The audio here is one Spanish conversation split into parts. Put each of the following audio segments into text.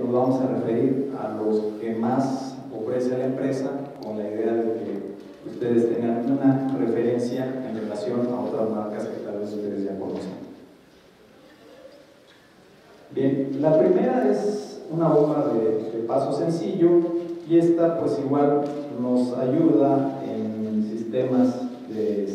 nos vamos a referir a los que más ofrece la empresa, con la idea de que ustedes tengan una referencia en relación a otras marcas que tal vez ustedes ya conocen. Bien, la primera es una bomba de paso sencillo, y esta pues igual nos ayuda en sistemas de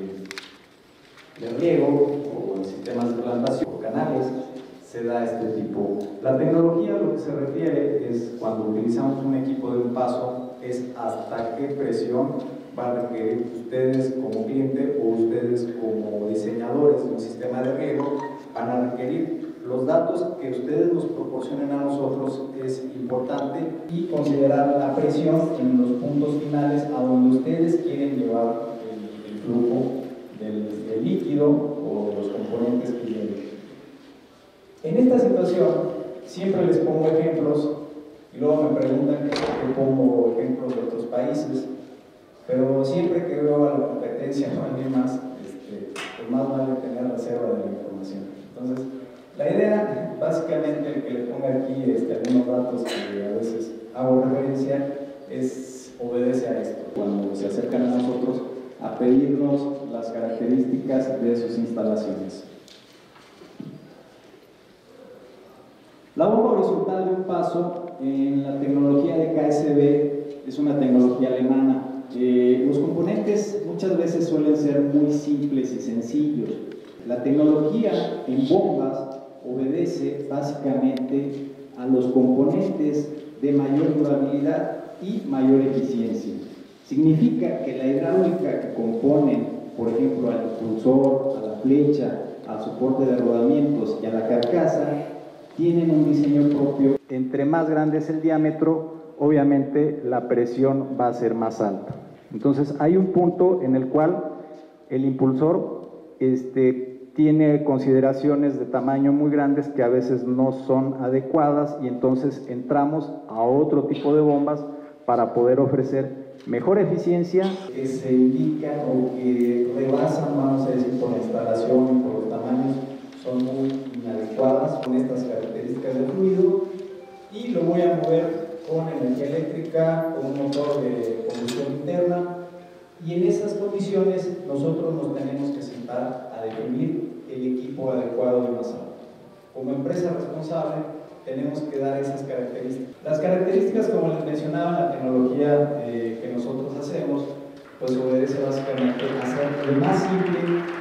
riego o en sistemas de plantación o canales. Se da este tipo. La tecnología, lo que se refiere es cuando utilizamos un equipo de un paso, es hasta qué presión van a requerir ustedes como cliente o ustedes como diseñadores de un sistema de riego van a requerir. Los datos que ustedes nos proporcionen a nosotros es importante, y considerar la presión en los puntos finales a donde ustedes quieren llevar el flujo del líquido o de los componentes que lleven. En esta situación siempre les pongo ejemplos y luego me preguntan que pongo ejemplos de otros países, pero siempre que veo a la competencia o a alguien más, pues más vale tener reserva de la información. Entonces, la idea, básicamente, el que le ponga aquí algunos datos que a veces hago referencia, obedece a esto. Cuando se acercan a nosotros a pedirnos las características de sus instalaciones. La bomba horizontal de un paso en la tecnología de KSB es una tecnología alemana. Los componentes muchas veces suelen ser muy simples y sencillos. La tecnología en bombas obedece básicamente a los componentes de mayor durabilidad y mayor eficiencia. Significa que la hidráulica que componen, por ejemplo, al impulsor, a la flecha, al soporte de rodamientos y a la carcasa, tienen un diseño propio. Entre más grande es el diámetro, obviamente la presión va a ser más alta. Entonces hay un punto en el cual el impulsor tiene consideraciones de tamaño muy grandes que a veces no son adecuadas, y entonces entramos a otro tipo de bombas para poder ofrecer mejor eficiencia. Que se indican o que rebasan, vamos a decir, por la instalación y por los tamaños, son muy inadecuadas con estas características del fluido, y lo voy a mover con energía eléctrica, con un motor de combustión interna, y en esas condiciones nosotros nos tenemos que sentar a definir el equipo adecuado de masado. Como empresa responsable tenemos que dar esas características. Las características, como les mencionaba, la tecnología que nosotros hacemos, pues obedece básicamente a ser lo más simple